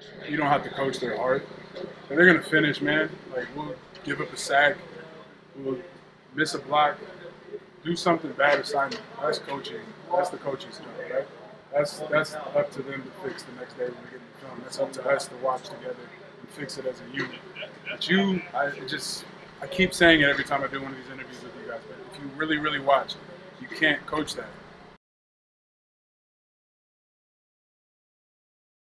You don't have to coach their heart. If they're gonna finish, man, like we'll give up a sack, we'll miss a block, do something bad assignment. That's coaching. That's the coaching's job, right? That's up to them to fix the next day when we get in the film. That's up to us to watch together and fix it as a unit. But I keep saying it every time I do one of these interviews with you guys. But if you really, really watch, you can't coach that.